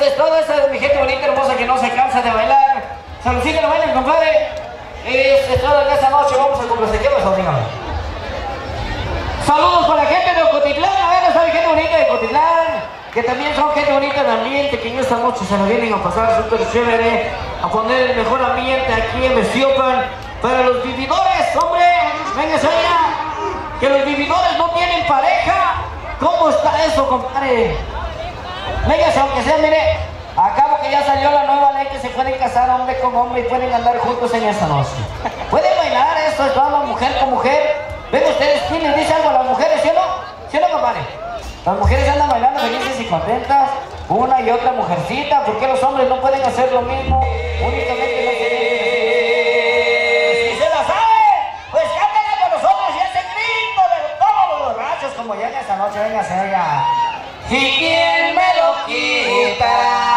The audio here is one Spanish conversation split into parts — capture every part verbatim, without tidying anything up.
es toda esa de mi gente bonita, hermosa, que no se cansa de bailar. Saludcita, no bailen, compadre. Es, es toda esta noche, vamos a complacer. ¿Qué pasó, dígame? Saludos para la gente de Ocotitlán, a ver, esta gente bonita de Ocotitlán, que también son gente bonita de ambiente, que en esta noche se la vienen a pasar súper chévere, a poner el mejor ambiente aquí en Bestiopan. Para los vividores, hombre, venga, allá, que los vividores no tienen pareja. ¿Cómo está eso, compadre? Venga, aunque sea, mire, acabo que ya salió la nueva ley que se pueden casar hombre con hombre y pueden andar juntos en esta noche. Pueden bailar esto, es toda mujer con mujer. Ven ustedes, ¿quién les dice algo a las mujeres, sí o no? ¿Sí o no, compadre? Las mujeres andan bailando felices y contentas, una y otra mujercita. ¿Por qué los hombres no pueden hacer lo mismo? Únicamente no se deben. Si se la sabe, pues cántenla con nosotros y ese grito de todos los borrachos como llega esta noche, venga a ser ya. ¿Y quién me lo quitará?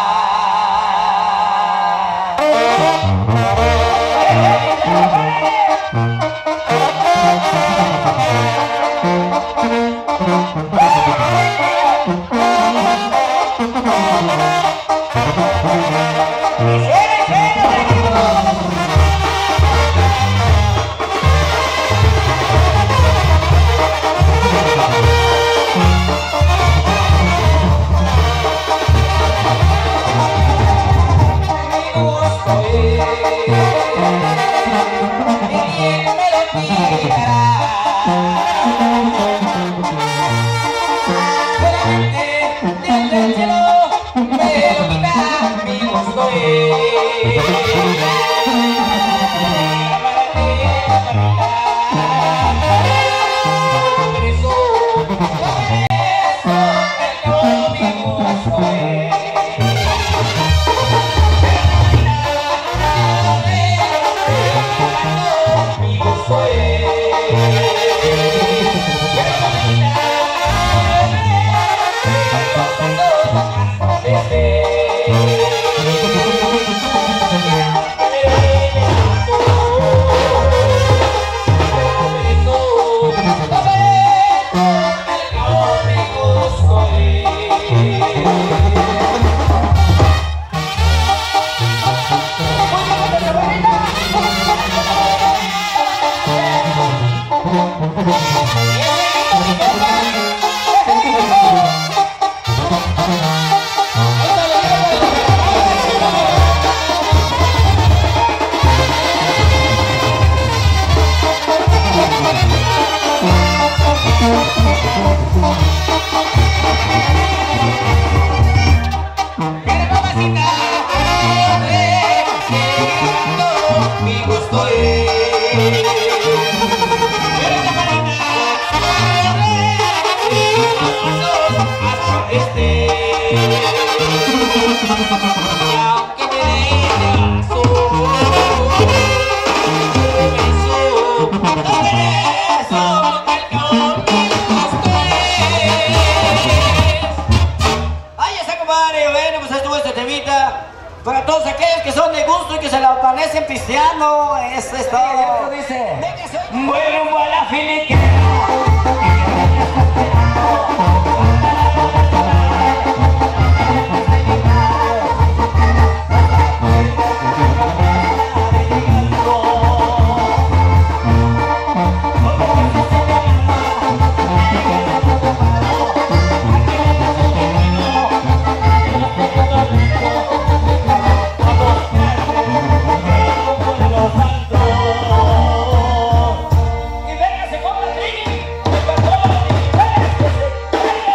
Para todos aquellos que son de gusto y que se la amanecen pisteando, eso es todo. Dice, bueno, a la filiquera. Y venga, se compra Trini, el patrón,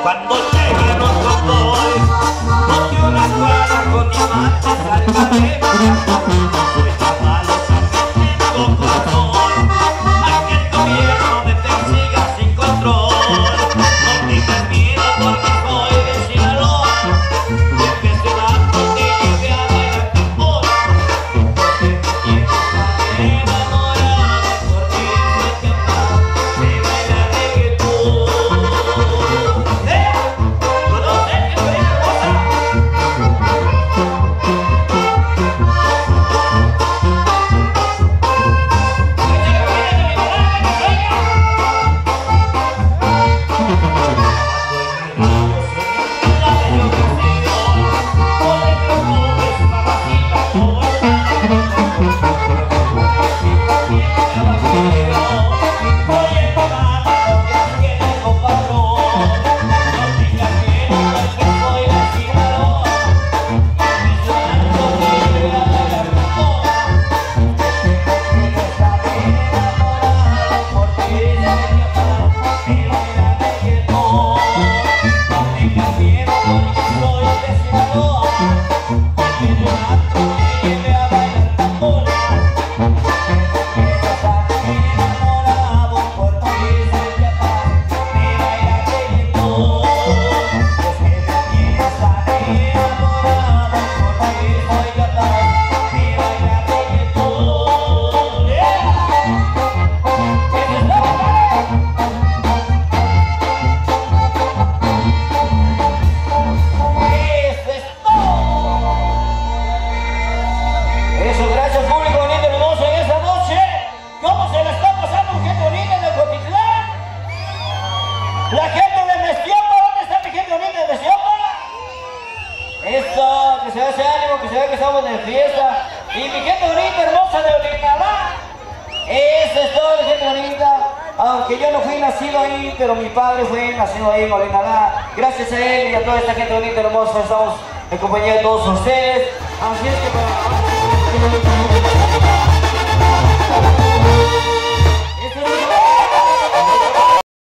Cuando llegue a nuestro boy, ponte una cuadra con diamantes al cadena. Soy chaval, también tengo corazón. Hay que el gobierno me persiga sin control. No tengas miedo porque soy de Sinaloa. Y empecé a te lleve a bailar tambor. Porque me tienes enamorada, porque soy capaz de bailar reggaetón. La gente de Mestiopa, ¿dónde está mi gente bonita de Mestiopa? Eso, que se vea ese ánimo, que se vea que estamos de fiesta. Y mi gente bonita, hermosa de Olinalá. Eso es todo, mi gente bonita. Aunque yo no fui nacido ahí, pero mi padre fue nacido ahí en Olinalá. Gracias a él y a toda esta gente bonita, hermosa, estamos en compañía de todos ustedes. Así es que para...